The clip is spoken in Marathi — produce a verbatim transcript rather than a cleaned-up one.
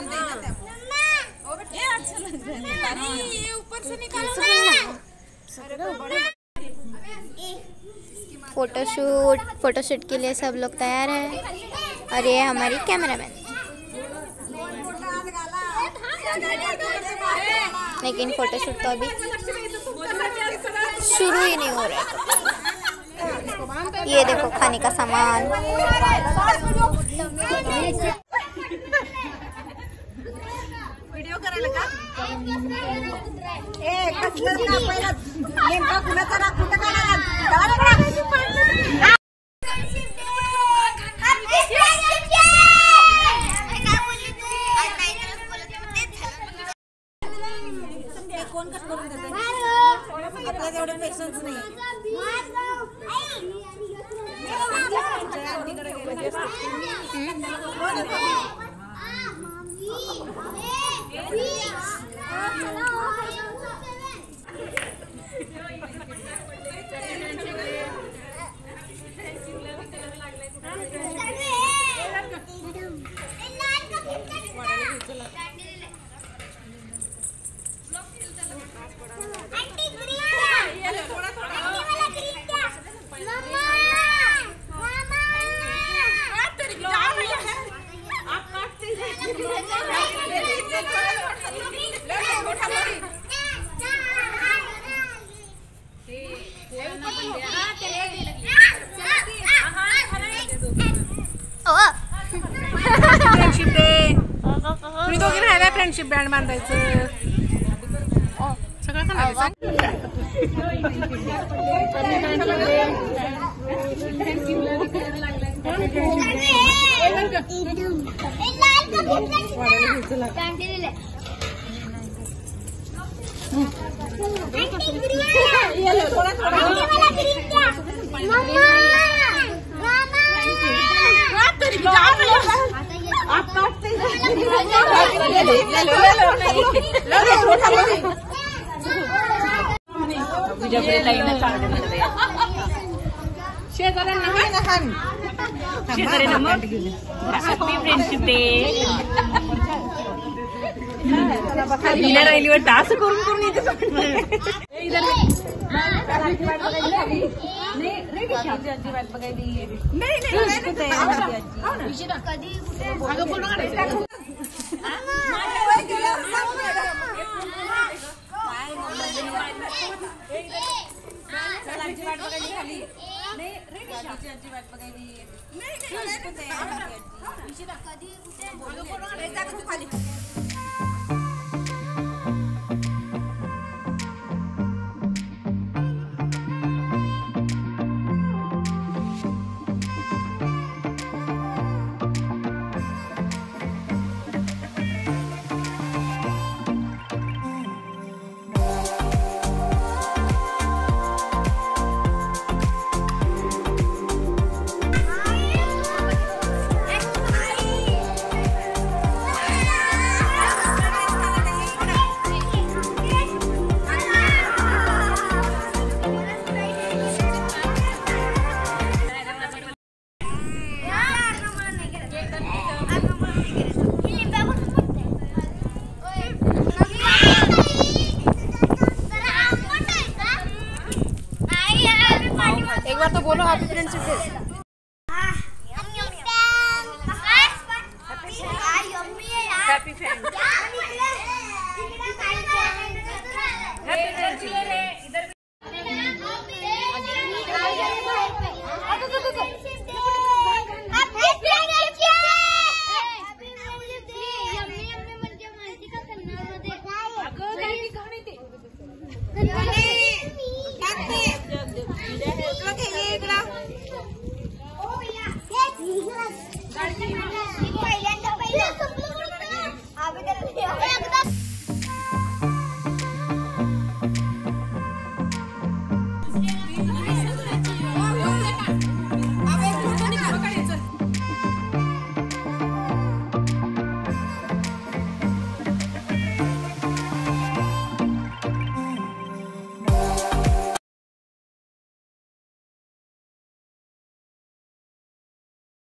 फोटोशूट फोटोशूट के लिए सब लोग तैयार है और ये हमारी कैमरामैन। लेकिन फोटोशूट तो अभी शुरू ही नहीं हो रहा है। ये देखो खाने का सामान। वीडियो करायला का? ए कसलं ना पहिला नेमका कुणाचा राग कुठं काढायला? कोण कट करून देते? आपल्याला तेवढे पेशन्स नाही। फ्रेंडशिप डे तुम्ही दोघी राहायला फ्रेंडशिप बँड बांधायचं सगळं करणार फ्रेंडशिप डे राहिली वाटतं असं करून करून एक बार तो बोलो हैप्पी फ्रेंडशिप डे।